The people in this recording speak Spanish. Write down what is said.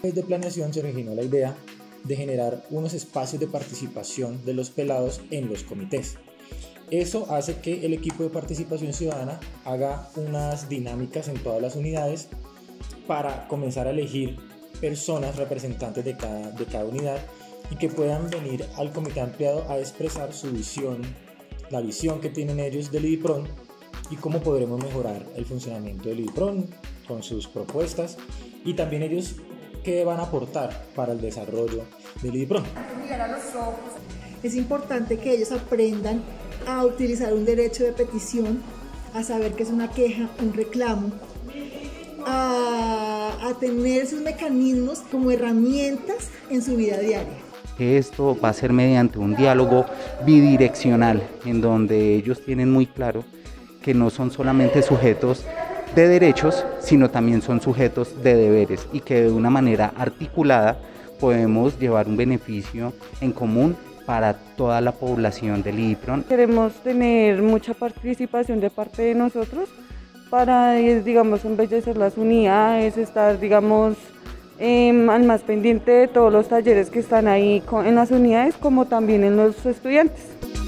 Desde planeación se originó la idea de generar unos espacios de participación de los pelados en los comités. Eso hace que el equipo de participación ciudadana haga unas dinámicas en todas las unidades para comenzar a elegir personas representantes de cada unidad y que puedan venir al comité ampliado a expresar su visión, la visión que tienen ellos del IDIPRON y cómo podremos mejorar el funcionamiento del IDIPRON con sus propuestas y también ellos qué van a aportar para el desarrollo del IDIPRON. Es importante que ellos aprendan a utilizar un derecho de petición, a saber qué es una queja, un reclamo, a tener sus mecanismos como herramientas en su vida diaria. Esto va a ser mediante un diálogo bidireccional, en donde ellos tienen muy claro que no son solamente sujetos de derechos, sino también son sujetos de deberes y que de una manera articulada podemos llevar un beneficio en común para toda la población del IDIPRON. Queremos tener mucha participación de parte de nosotros para, digamos, embellecer las unidades, estar, digamos, al más pendiente de todos los talleres que están ahí en las unidades, como también en los estudiantes.